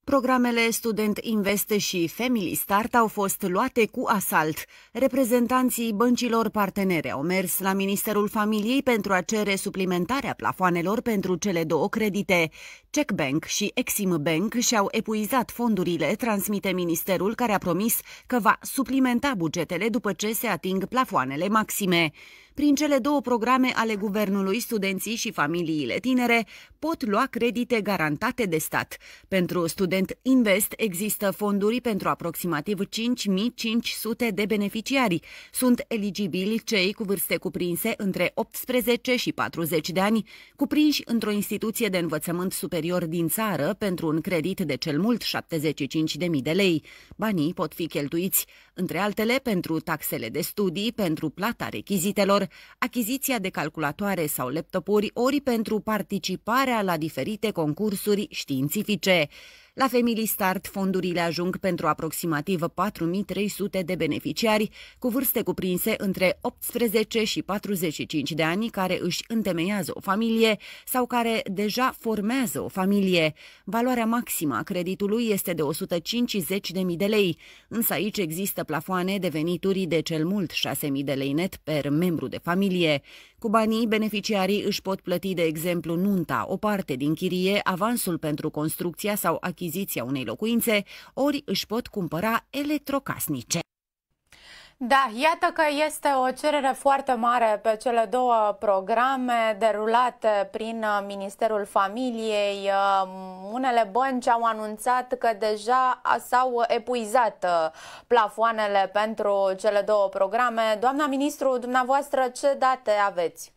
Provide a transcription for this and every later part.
Programele Student Invest și Family Start au fost luate cu asalt. Reprezentanții băncilor partenere au mers la Ministerul Familiei pentru a cere suplimentarea plafoanelor pentru cele două credite. Czech Bank și Exim Bank și-au epuizat fondurile, transmite ministerul, care a promis că va suplimenta bugetele după ce se ating plafoanele maxime. Prin cele două programe ale guvernului, studenții și familiile tinere pot lua credite garantate de stat. Pentru Student Invest există fonduri pentru aproximativ 5.500 de beneficiari. Sunt eligibili cei cu vârste cuprinse între 18 și 40 de ani, cuprinși într-o instituție de învățământ superior din țară pentru un credit de cel mult 75.000 de lei. Banii pot fi cheltuiți, între altele, pentru taxele de studii, pentru plata rechizitelor, achiziția de calculatoare sau laptopuri, ori pentru participarea la diferite concursuri științifice. La Family Start, fondurile ajung pentru aproximativ 4.300 de beneficiari cu vârste cuprinse între 18 și 45 de ani care își întemeiază o familie sau care deja formează o familie. Valoarea maximă a creditului este de 150.000 de lei, însă aici există plafoane de venituri de cel mult 6.000 de lei net per membru de familie. Cu banii, beneficiarii își pot plăti, de exemplu, nunta, o parte din chirie, avansul pentru construcția sau achiziția unei locuințe, ori își pot cumpăra electrocasnice. Da, iată că este o cerere foarte mare pe cele două programe derulate prin Ministerul Familiei. Unele bănci au anunțat că deja s-au epuizat plafoanele pentru cele două programe. Doamna ministru, dumneavoastră, ce date aveți?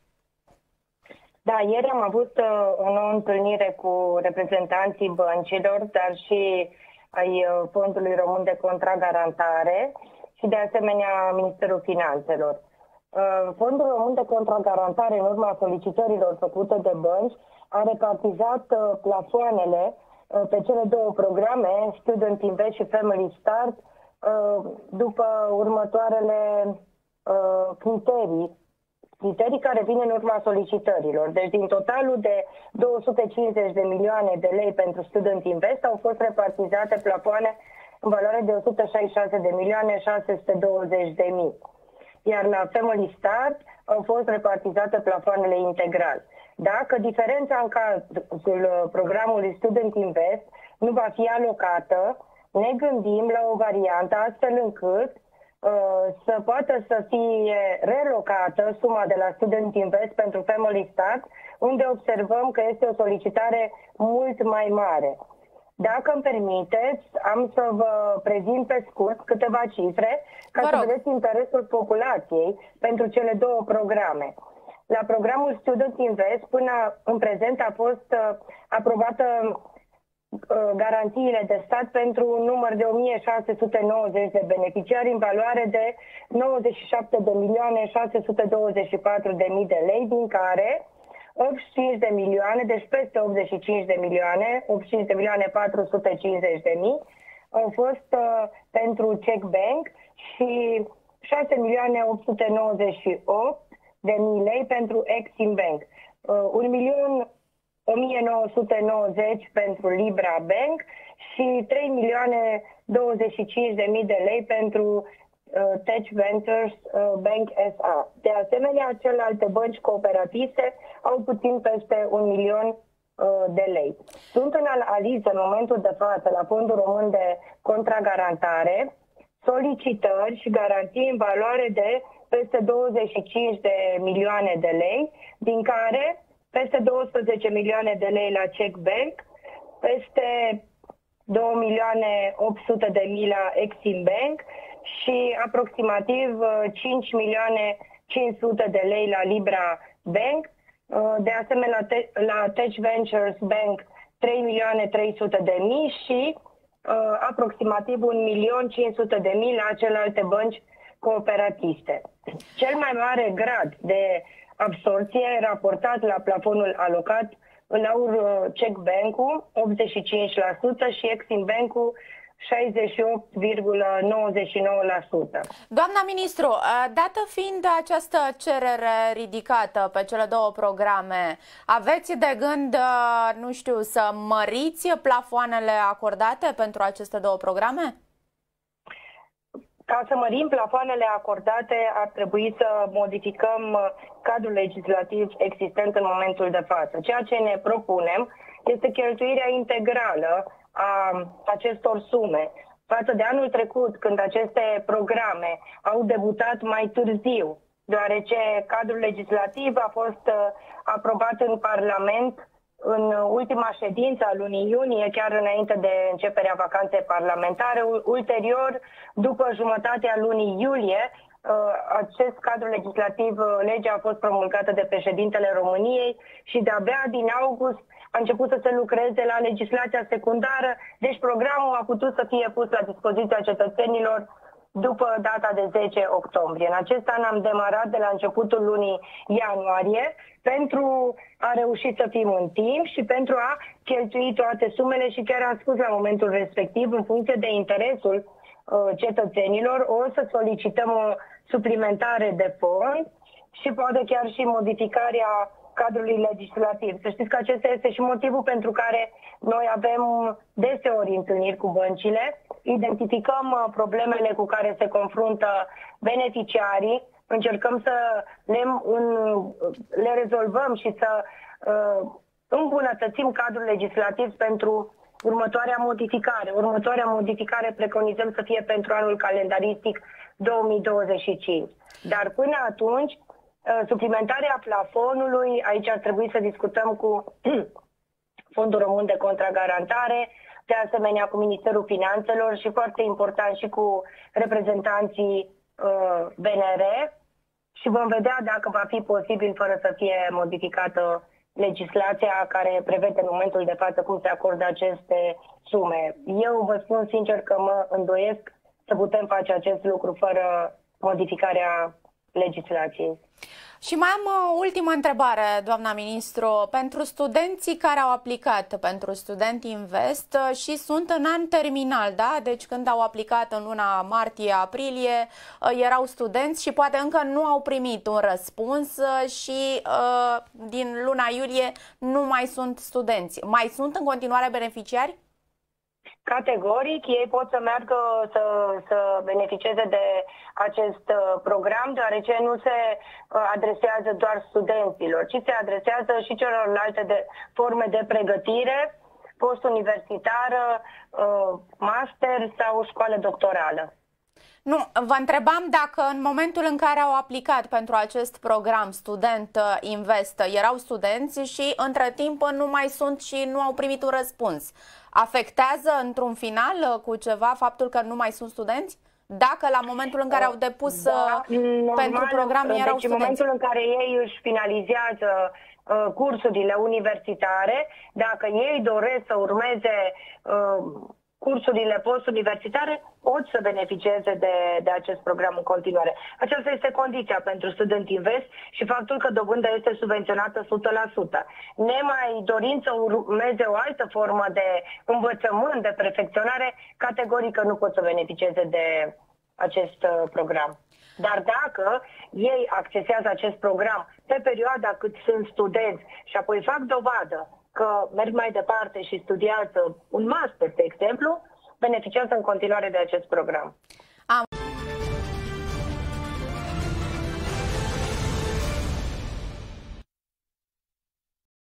Da, ieri am avut o întâlnire cu reprezentanții băncilor, dar și ai Fondului Român de Contragarantare și de asemenea Ministerul Finanțelor. Fondul Român de Contragarantare, în urma solicitărilor făcute de bănci, a repartizat plafoanele pe cele două programe, Student Invest și Family Start, după următoarele criterii care vin în urma solicitărilor. Deci din totalul de 250 de milioane de lei pentru Student Invest au fost repartizate plafoane în valoare de 166 de milioane 620 de mii. Iar la Family Start au fost repartizate plafoanele integral. Dacă diferența în cazul programului Student Invest nu va fi alocată, ne gândim la o variantă astfel încât să poată să fie relocată suma de la Student Invest pentru Family Start, unde observăm că este o solicitare mult mai mare. Dacă îmi permiteți, am să vă prezint pe scurt câteva cifre ca să vedeți interesul populației pentru cele două programe. La programul Student Invest, până în prezent, a fost aprobată garanțiile de stat pentru un număr de 1690 de beneficiari în valoare de 97 de milioane 624 de mii de lei, din care 85 de milioane, deci peste 85 de milioane, 85 de milioane 450 de mii, au fost pentru Czech Bank și 6 milioane 898 de mii lei pentru Exim Bank. 1 milion 1990 pentru Libra Bank și 3 milioane 25 de mii de lei pentru Tech Ventures Bank SA. De asemenea, celelalte bănci cooperative au puțin peste 1 milion de lei. Sunt în analiză în momentul de față la Fondul Român de Contragarantare solicitări și garanții în valoare de peste 25 de milioane de lei, din care peste 12 milioane de lei la Czech Bank, peste 2 milioane 800 de mii la Exim Bank și aproximativ 5 milioane 500 de lei la Libra Bank. De asemenea, la Tech Ventures Bank 3 milioane 300 de mii și aproximativ 1 milion 500 de mii la celelalte bănci cooperatiste. Cel mai mare grad de absorție raportat la plafonul alocat îl au Czech Bank-ul 85% și Exim Bank-ul Doamna ministru, dată fiind această cerere ridicată pe cele două programe, aveți de gând, nu știu, să măriți plafoanele acordate pentru aceste două programe? Ca să mărim plafoanele acordate, ar trebui să modificăm cadrul legislativ existent în momentul de față. Ceea ce ne propunem este cheltuirea integrală a acestor sume. Față de anul trecut, când aceste programe au debutat mai târziu, deoarece cadrul legislativ a fost aprobat în Parlament în ultima ședință a lunii iunie, chiar înainte de începerea vacanței parlamentare. Ulterior, după jumătatea lunii iulie, acest cadru legislativ, legea a fost promulgată de președintele României și de-abia din august a început să se lucreze la legislația secundară, deci programul a putut să fie pus la dispoziția cetățenilor după data de 10 octombrie. În acest an am demarat de la începutul lunii ianuarie pentru a reuși să fim în timp și pentru a cheltui toate sumele și chiar am spus la momentul respectiv, în funcție de interesul cetățenilor, o să solicităm o suplimentare de fond și poate chiar și modificarea cadrului legislativ. Să știți că acesta este și motivul pentru care noi avem deseori întâlniri cu băncile, identificăm problemele cu care se confruntă beneficiarii, încercăm să le rezolvăm și să îmbunătățim cadrul legislativ pentru următoarea modificare. Următoarea modificare preconizăm să fie pentru anul calendaristic 2025. Dar până atunci, suplimentarea plafonului, aici ar trebui să discutăm cu Fondul Român de Contragarantare, de asemenea cu Ministerul Finanțelor și foarte important și cu reprezentanții BNR și vom vedea dacă va fi posibil fără să fie modificată legislația care prevede în momentul de față cum se acordă aceste sume. Eu vă spun sincer că mă îndoiesc să putem face acest lucru fără modificarea legislației. Și mai am o ultimă întrebare, doamna ministru. Pentru studenții care au aplicat pentru Student Invest și sunt în an terminal, da? Deci când au aplicat în luna martie-aprilie, erau studenți și poate încă nu au primit un răspuns și din luna iulie nu mai sunt studenți. Mai sunt în continuare beneficiari? Categoric, ei pot să meargă să beneficieze de acest program, deoarece nu se adresează doar studenților, ci se adresează și celorlalte forme de pregătire, post-universitară, master sau școală doctorală. Nu, vă întrebam dacă în momentul în care au aplicat pentru acest program Student Invest erau studenți și între timp nu mai sunt și nu au primit un răspuns. Afectează într-un final cu ceva faptul că nu mai sunt studenți? Dacă la momentul în care au depus pentru program erau studenți? În momentul în care ei își finalizează cursurile universitare, dacă ei doresc să urmeze cursurile post-universitare, pot să beneficieze de acest program în continuare. Aceasta este condiția pentru Student Invest și faptul că dobânda este subvenționată 100%. Nemai dorind să urmeze o altă formă de învățământ, de perfecționare, categoric nu pot să beneficieze de acest program. Dar dacă ei accesează acest program pe perioada cât sunt studenți și apoi fac dovadă că merg mai departe și studiază un master, de exemplu, beneficiază în continuare de acest program.